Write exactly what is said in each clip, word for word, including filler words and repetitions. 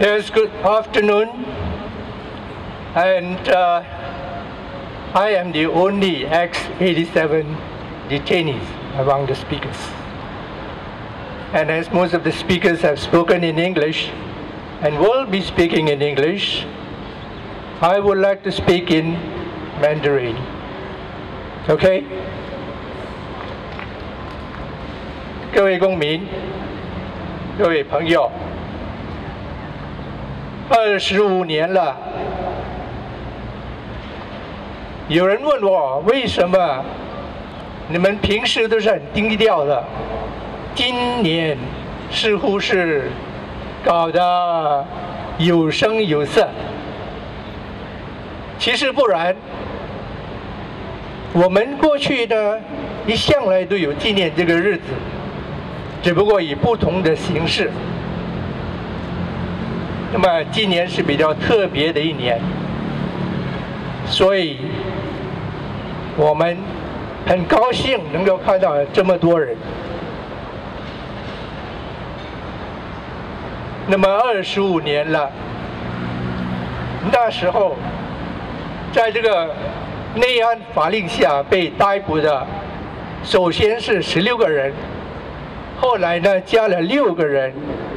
Yes, good afternoon. And uh, I am the only X eighty-seven detainees among the speakers. And as most of the speakers have spoken in English and will be speaking in English, I would like to speak in Mandarin. Okay? 各位公民，各位朋友，二十五年了。有人问我为什么你们平时都是很低调的，今年似乎是搞得有声有色。其实不然，我们过去呢一向来都有纪念这个日子，只不过以不同的形式。那么今年是比较特别的一年，所以我们很高兴能够看到这么多人。那么二十五年了，那时候在这个内安法令下被逮捕的，首先是十六个人，后来呢加了六个人，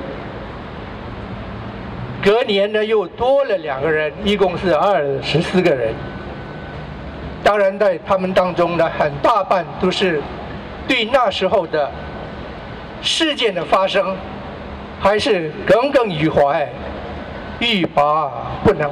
隔年呢又多了两个人，一共是二十四个人。当然，在他们当中呢，很大半都是对那时候的事件的发生还是耿耿于怀，欲罢不能。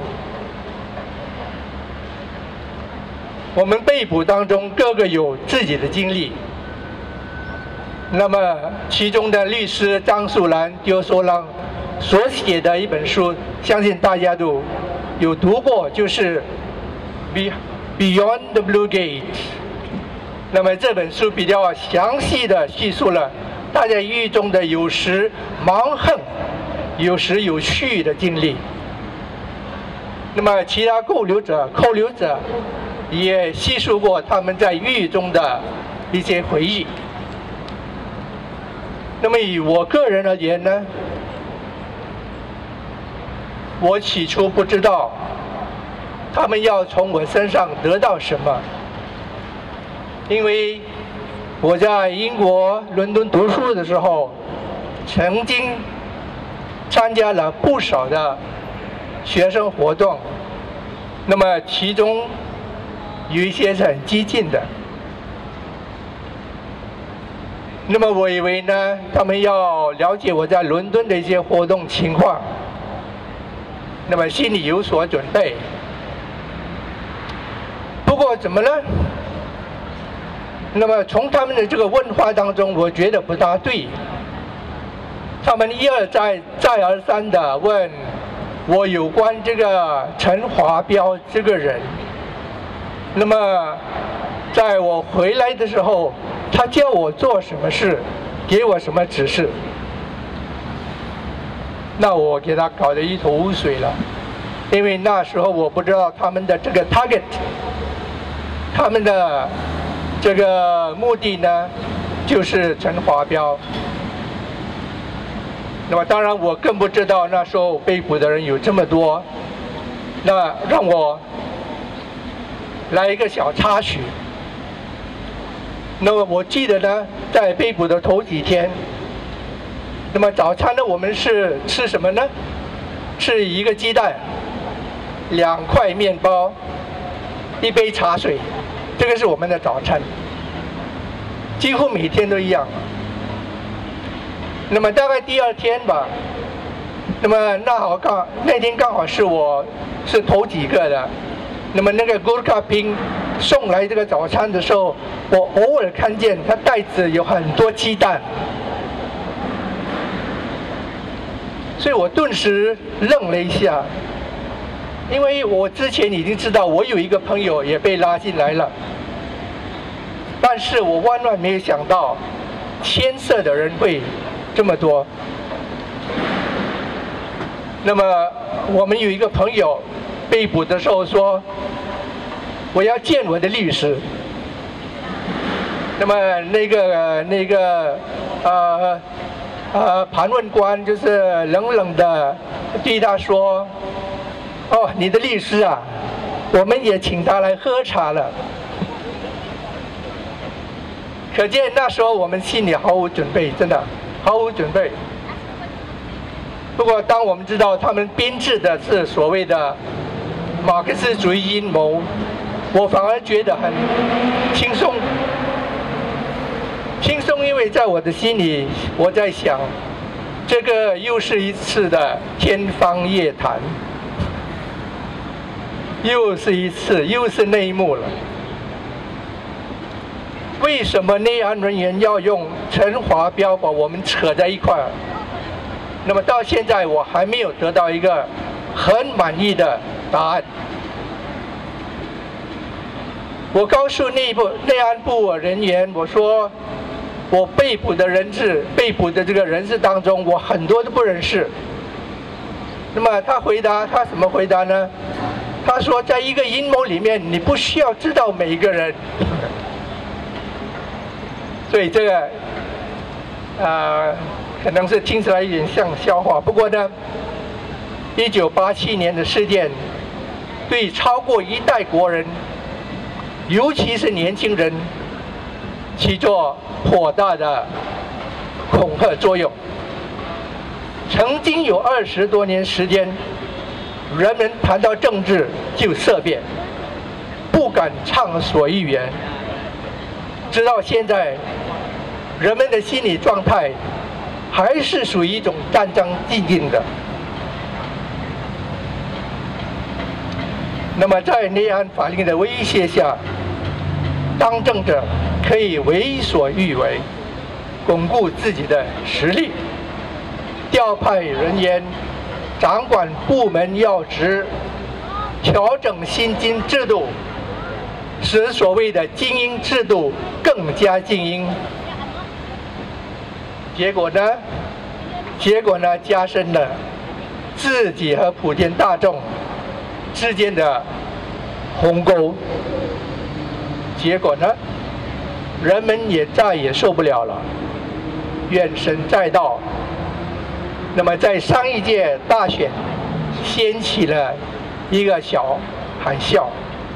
我们被捕当中，各个有自己的经历。那么，其中的律师张素兰、丢索浪所写的一本书，相信大家都有读过，就是《Beyond the Blue Gate》。那么这本书比较详细的叙述了大家狱中的有时蛮横、有时有趣的经历。那么其他扣留者、扣留者也叙述过他们在狱中的一些回忆。那么以我个人而言呢，我起初不知道他们要从我身上得到什么，因为我在英国伦敦读书的时候，曾经参加了不少的学生活动，那么其中有一些是很激进的。那么我以为呢，他们要了解我在伦敦的一些活动情况，那么心里有所准备。不过怎么呢？那么从他们的这个问话当中，我觉得不大对。他们一而再、再而三的问我有关这个陈华标这个人。那么在我回来的时候，他叫我做什么事，给我什么指示，那我给他搞得一头雾水了。因为那时候我不知道他们的这个 target， 他们的这个目的呢，就是陈华标。那么当然我更不知道那时候被捕的人有这么多。那让我来一个小插曲。那么我记得呢，在被捕的头几天，那么早餐呢，我们是吃什么呢？吃一个鸡蛋，两块面包，一杯茶水，这个是我们的早餐，几乎每天都一样。那么大概第二天吧，那么那好刚那天刚好是我是头几个的，那么那个 Gurkha 兵送来这个早餐的时候，我偶尔看见他袋子有很多鸡蛋，所以我顿时愣了一下，因为我之前已经知道我有一个朋友也被拉进来了，但是我万万没有想到牵涉的人会这么多。那么我们有一个朋友被捕的时候说，我要见我的律师。那么那个那个呃呃，盘问官就是冷冷的对他说：“哦，你的律师啊，我们也请他来喝茶了。”可见那时候我们心里毫无准备，真的毫无准备。不过，当我们知道他们编制的是所谓的马克思主义阴谋，我反而觉得很轻松。轻松，因为在我的心里，我在想，这个又是一次的天方夜谭，又是一次，又是内幕了。为什么内安人员要用陈华标把我们扯在一块儿？那么到现在我还没有得到一个很满意的答案。我告诉内部内安部人员，我说我被捕的人质，被捕的这个人士当中，我很多都不认识。那么他回答，他怎么回答呢？他说，在一个阴谋里面，你不需要知道每一个人。所以这个，呃，可能是听起来有点像笑话。不过呢，一九八七年的事件，对超过一代国人，尤其是年轻人，起作颇大的恐吓作用。曾经有二十多年时间，人们谈到政治就色变，不敢畅所欲言。直到现在，人们的心理状态还是属于一种战战兢兢的。那么，在内安法令的威胁下，当政者可以为所欲为，巩固自己的实力，调派人员，掌管部门要职，调整薪金制度，使所谓的精英制度更加精英。结果呢？结果呢？加深了自己和普遍大众之间的鸿沟。结果呢？人们也再也受不了了，怨声载道。那么，在上一届大选掀起了一个小海啸。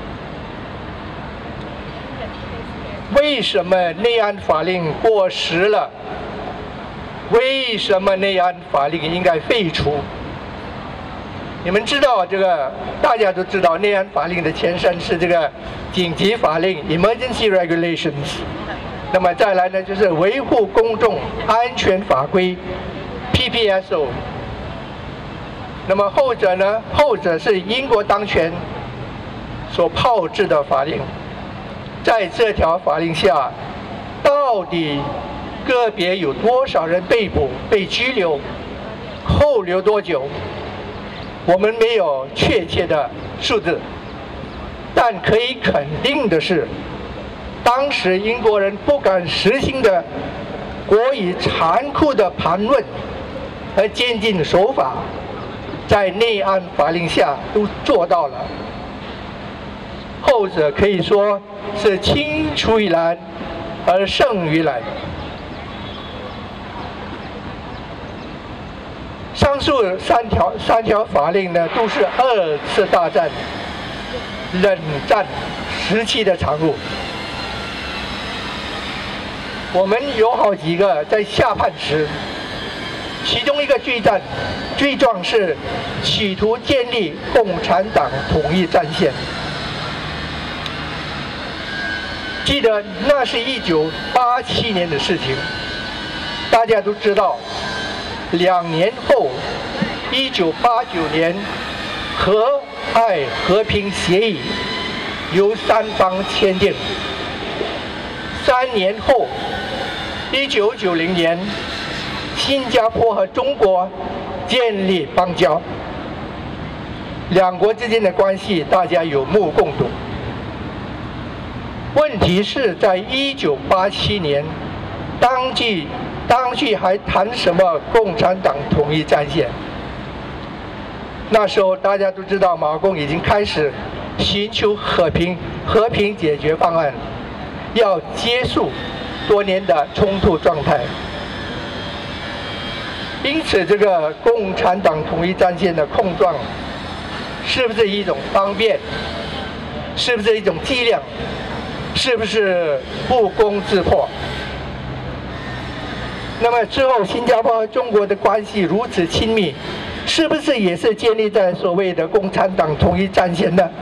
为什么内安法令过时了？为什么内安法令应该废除？你们知道这个，大家都知道内安法令的前身是这个紧急法令 （Emergency Regulations）。那么再来呢，就是维护公众安全法规 （P P S O）。那么后者呢，后者是英国当权所炮制的法令。在这条法令下，到底个别有多少人被捕、被拘留，扣留多久？我们没有确切的数字，但可以肯定的是，当时英国人不敢实行的国以残酷的盘问和监禁手法，在内安法令下都做到了。后者可以说是青出于蓝而胜于蓝。上述三条三条法令呢，都是二次大战冷战时期的产物。我们有好几个在下判时，其中一个罪战罪状是企图建立共产党统一战线。记得那是一九八七年的事情，大家都知道。两年后，一九八九年，和爱和平协议由三方签订。三年后，一九九零年，新加坡和中国建立邦交。两国之间的关系，大家有目共睹。问题是在一九八七年，当局当局还谈什么共产党统一战线？那时候大家都知道，马共已经开始寻求和平和平解决方案，要结束多年的冲突状态。 因此，这个共产党统一战线的控状，是不是一种方便？是不是一种伎俩？是不是不攻自破？那么之后，新加坡和中国的关系如此亲密，是不是也是建立在所谓的共产党统一战线呢？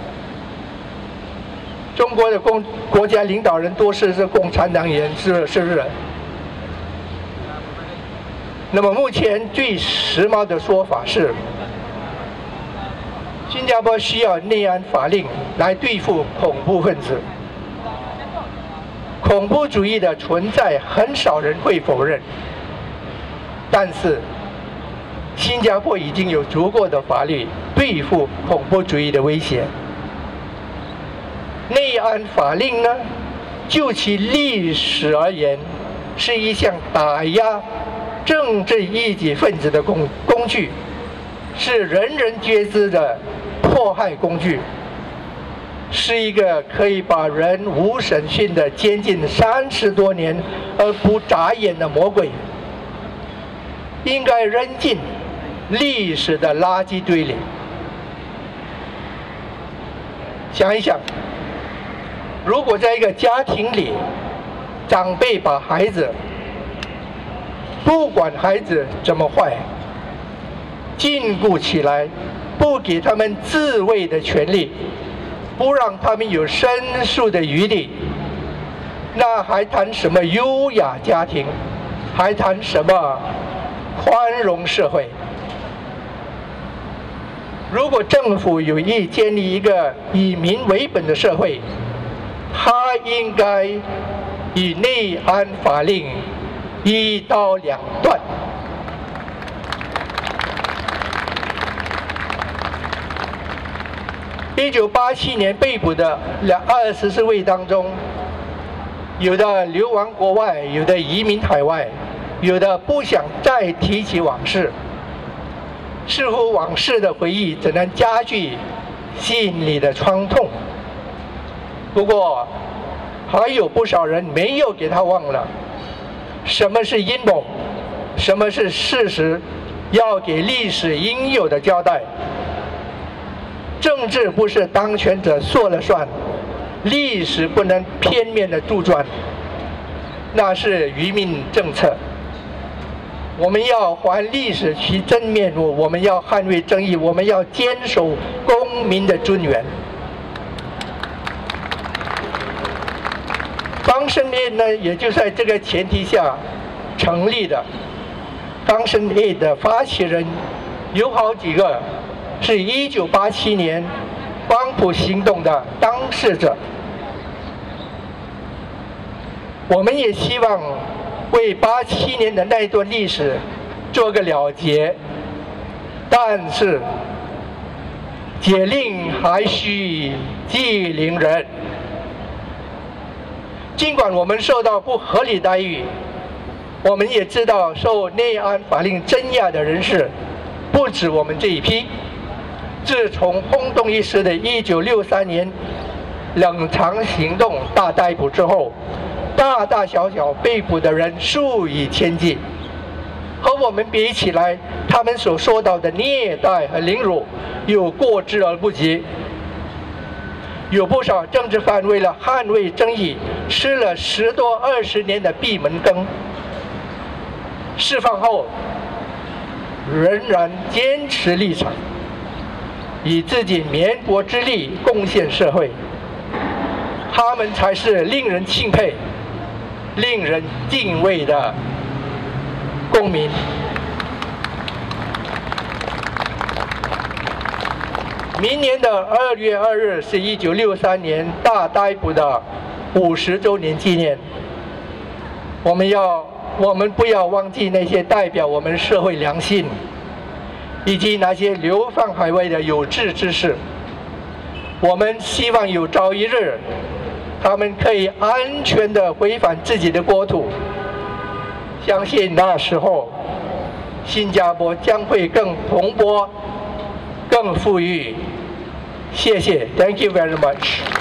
中国的共国家领导人多是是共产党员，是是不是？那么目前最时髦的说法是，新加坡需要内安法令来对付恐怖分子。恐怖主义的存在，很少人会否认。但是，新加坡已经有足够的法律对付恐怖主义的威胁。内安法令呢，就其历史而言，是一项打压政治异己分子的工工具，是人人皆知的迫害工具。是一个可以把人无审讯的监禁三十多年而不眨眼的魔鬼，应该扔进历史的垃圾堆里。想一想，如果在一个家庭里，长辈把孩子，不管孩子怎么坏，禁锢起来，不给他们自卫的权利，不让他们有申诉的余地，那还谈什么优雅家庭？还谈什么宽容社会？如果政府有意建立一个以民为本的社会，它应该以内安法令一刀两断。一九八七年被捕的两二十四位当中，有的流亡国外，有的移民海外，有的不想再提起往事，似乎往事的回忆只能加剧心里的创痛。不过，还有不少人没有给他忘了，什么是阴谋，什么是事实，要给历史应有的交代。政治不是当权者说了算，历史不能片面的杜撰，那是愚民政策。我们要还历史其真面目，我们要捍卫正义，我们要坚守公民的尊严。刚生链呢，也就在这个前提下成立的。刚生链的发起人有好几个是一九八七年光谱行动的当事者。我们也希望为八七年的那一段历史做个了结，但是解令还需系铃人。尽管我们受到不合理待遇，我们也知道受内安法令镇压的人士不止我们这一批。自从轰动一时的一九六三年冷藏行动大逮捕之后，大大小小被捕的人数以千计，和我们比起来，他们所受到的虐待和凌辱有过之而不及。有不少政治犯为了捍卫正义，吃了十多二十年的闭门羹，释放后仍然坚持立场，以自己绵薄之力贡献社会，他们才是令人钦佩、令人敬畏的公民。明年的二月二日是一九六三年大逮捕的五十周年纪念。我们要，我们不要忘记那些代表我们社会良心，以及那些流放海外的有志之士。我们希望有朝一日，他们可以安全地回返自己的国土。相信那时候，新加坡将会更蓬勃、更富裕。谢谢 ，Thank you very much。